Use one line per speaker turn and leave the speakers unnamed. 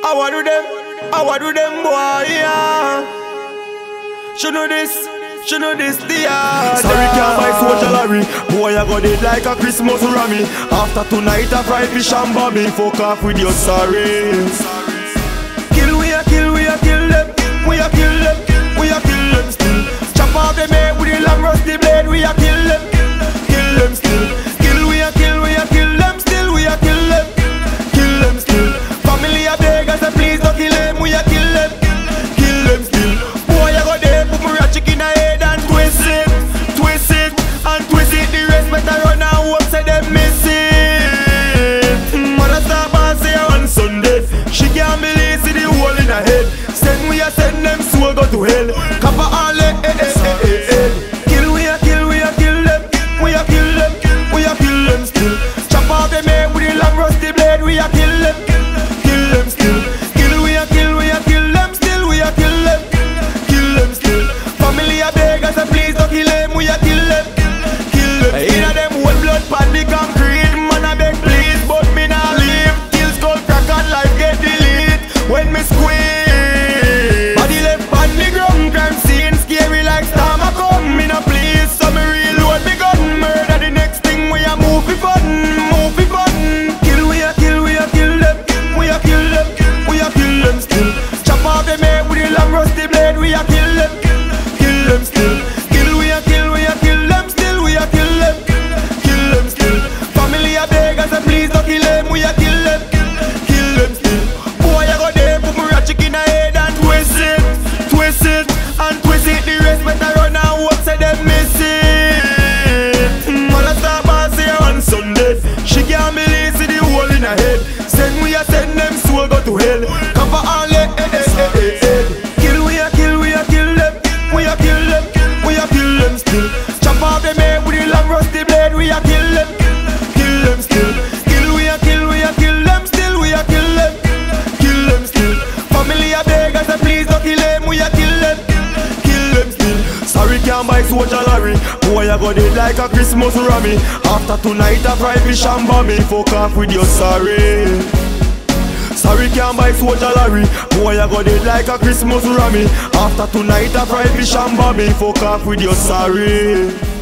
I do them, boy, yeah. She know this, the art. Sorry, can't buy social Larry. Boy, I got it like a Christmas rammy. After tonight, I fry fish and bobby. Fuck off with your sorry. Kill, we a kill them. We a kill them still. Chop off them head with the long rusty blade. We a kill them still. Kill, we a kill them still. We a kill them still. Family a beg us, please don't kill them. We a kill them still. Boy, I got them, put me a chick in the head and twist it, and twist it. The rest better run and hope say them miss it. Mother stop and say on Sunday, she can't believe see the hole in her head. Send we a send them soul go to hell. Kappa all kill, we a kill them. We a kill them still. Chop off them head with the long rusty blade. We a kill them still. Kill, we a kill them still. We a kill them still. Family a beg us please don't kill them. We a kill them. Inna them whole blood pan the concrete. Man a beg please, but me nah leave. Kill skull crack and life get delete. When me squeeze, body left on the ground, crime scene scary like storm a come. Me no please, so me reload me gun. Murder the next thing we a move it fun. Kill, we a kill them. We a kill them still. Chop off them head with the long rusty blade. We a kill them still. Kill, we a kill them still. We a kill them still. Family a beg us please don't kill them. We a kill them still. Boy, I got them, put me a chick in the head and twist it, and twist it. The rest better run and hope say them miss it. Mother stop and say on Sunday, she can't believe see the hole in her head. Send we a send them soul go to hell. Cover all kill, we a kill them. We a kill them still. Chop off them head with the long rusty blade. We a kill them still. Kill, we a kill them still. We a kill them still. Family a beg us please don't kill them. We a kill them still. Sorry, can't buy social Larry. Boy, I got it like a Christmas rammy. After tonight, I fry fish and bobby. Fuck off with your sorry. Sorry, can't buy social Larry. Boy, I got it like a Christmas rammy. After tonight, I fry fish and bobby. Fuck off with your sorry.